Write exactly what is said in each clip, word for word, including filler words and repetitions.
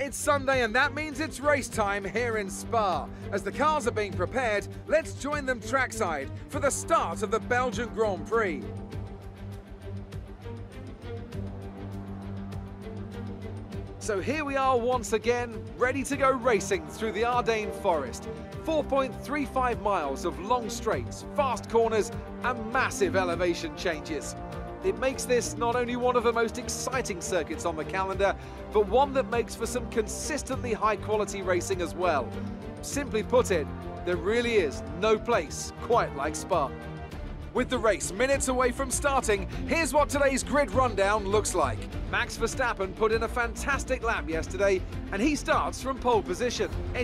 It's Sunday and that means it's race time here in Spa. As the cars are being prepared, let's join them trackside for the start of the Belgian Grand Prix. So here we are once again, ready to go racing through the Ardennes Forest. four point three five miles of long straights, fast corners and massive elevation changes. It makes this not only one of the most exciting circuits on the calendar, but one that makes for some consistently high quality racing as well. Simply put it, there really is no place quite like Spa. With the race minutes away from starting, here's what today's grid rundown looks like. Max Verstappen put in a fantastic lap yesterday, and he starts from pole position. It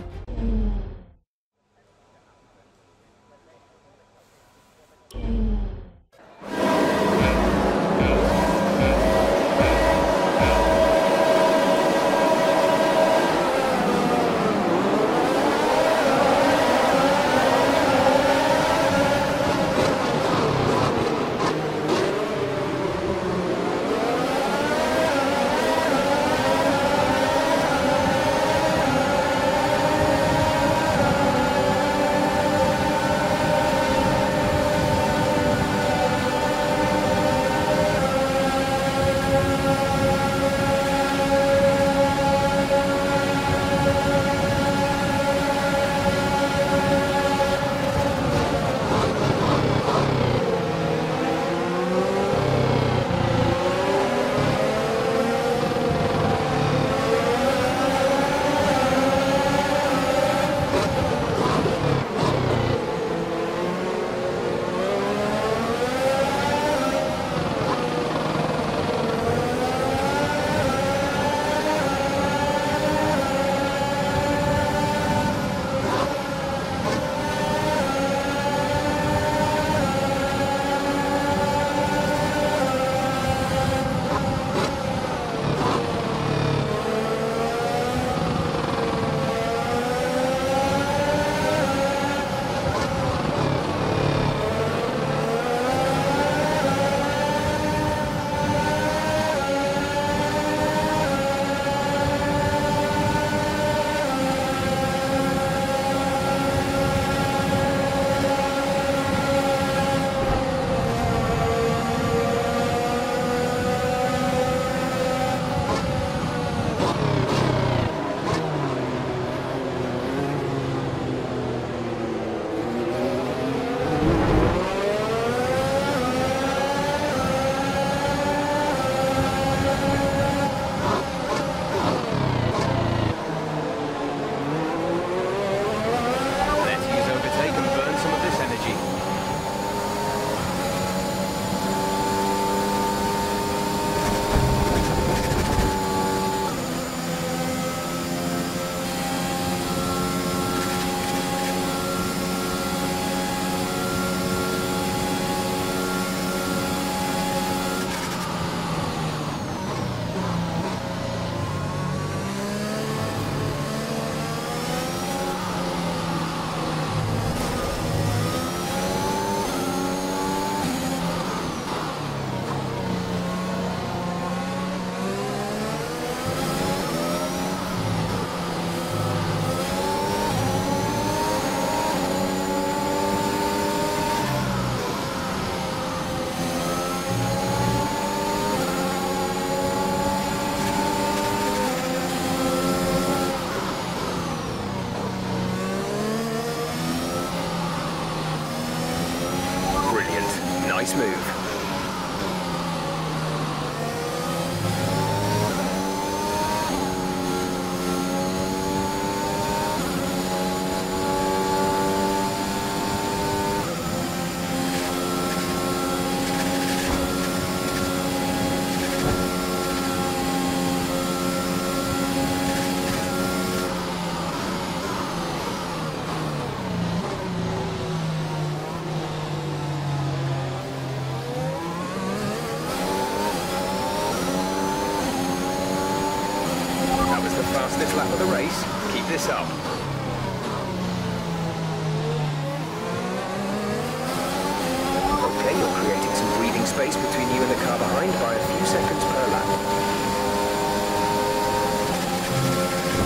nice move. Fastest lap of the race. Keep this up. Okay, you're creating some breathing space between you and the car behind by a few seconds per lap.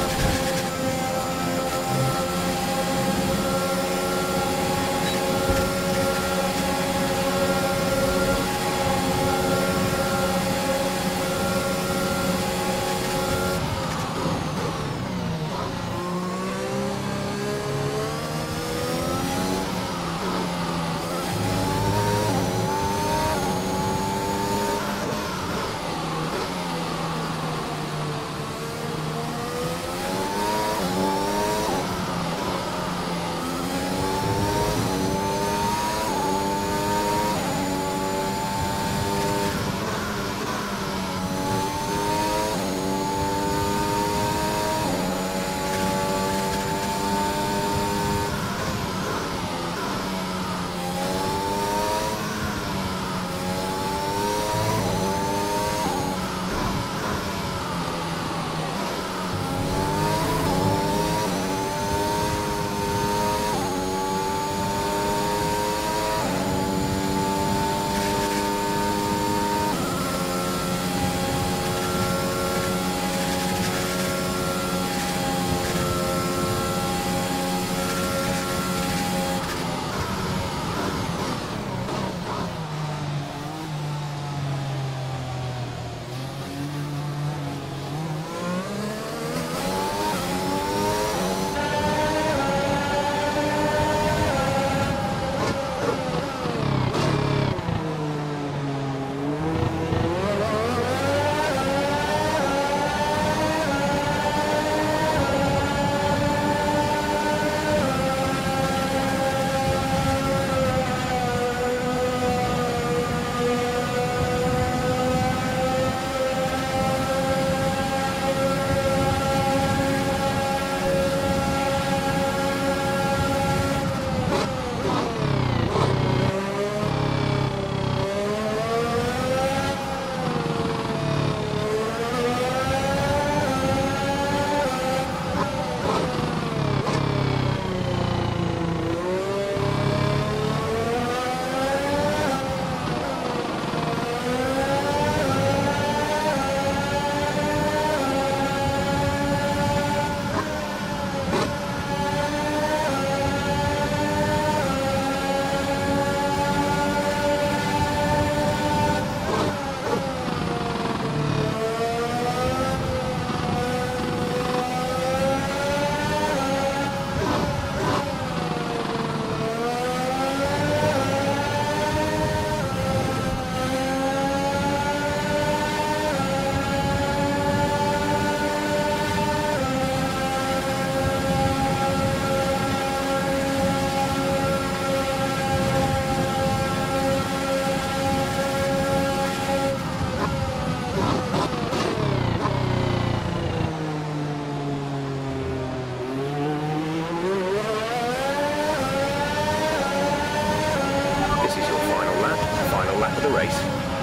of the race.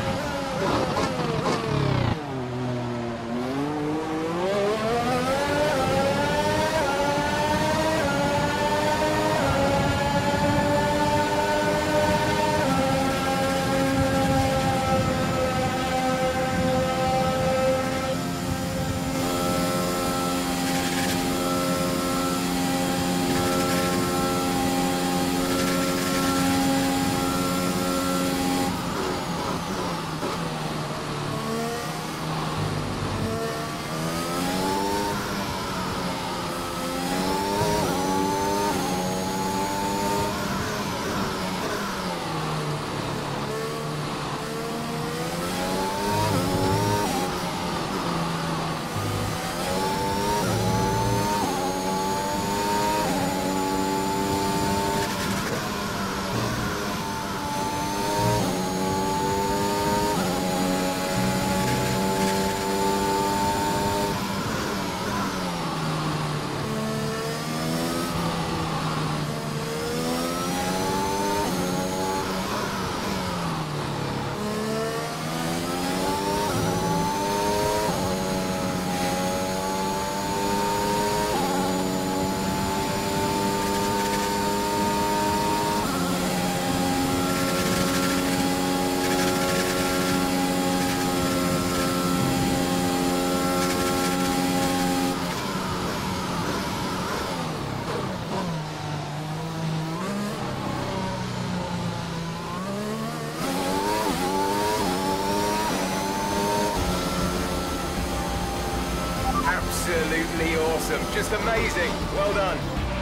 Absolutely awesome. Just amazing. Well done.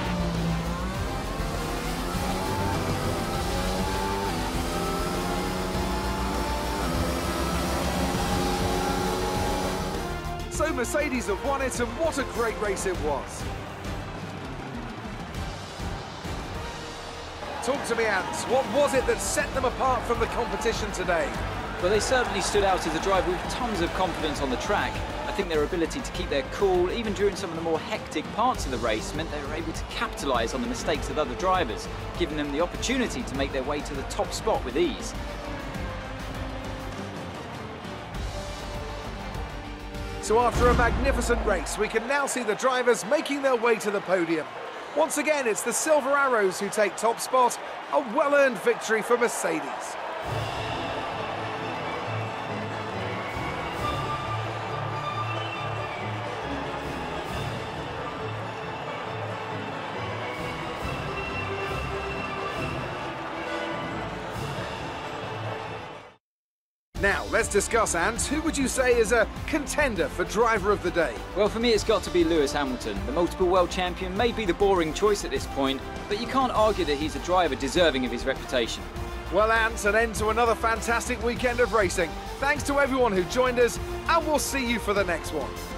So Mercedes have won it, and what a great race it was. Talk to me, Ant. What was it that set them apart from the competition today? Well, they certainly stood out as a driver with tons of confidence on the track. I think their ability to keep their cool, even during some of the more hectic parts of the race, meant they were able to capitalise on the mistakes of other drivers, giving them the opportunity to make their way to the top spot with ease. So after a magnificent race, we can now see the drivers making their way to the podium. Once again, it's the Silver Arrows who take top spot, a well-earned victory for Mercedes. Now, let's discuss, Ant. Who would you say is a contender for driver of the day? Well, for me, it's got to be Lewis Hamilton. The multiple world champion may be the boring choice at this point, but you can't argue that he's a driver deserving of his reputation. Well, Ant, an end to another fantastic weekend of racing. Thanks to everyone who joined us, and we'll see you for the next one.